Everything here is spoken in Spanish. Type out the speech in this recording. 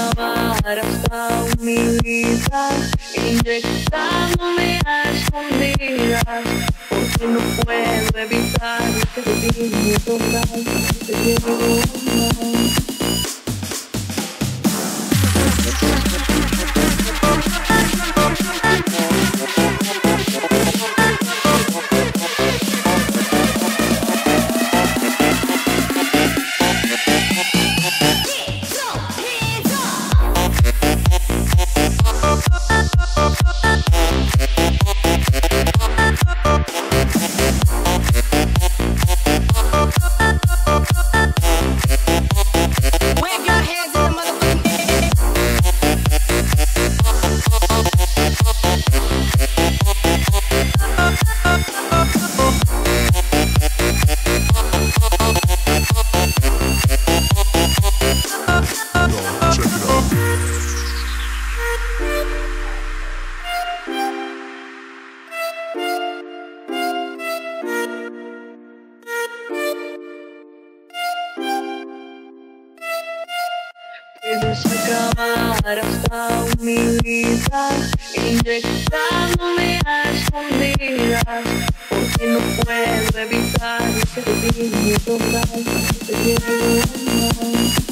acabar hasta mi vida, inyectándome a escondidas, porque no puedo evitar que te diga total, te quiero más. Quieres acabar hasta mi vida, inyectándome a escondidas, porque no puedo evitar que te diga total, te quiero más.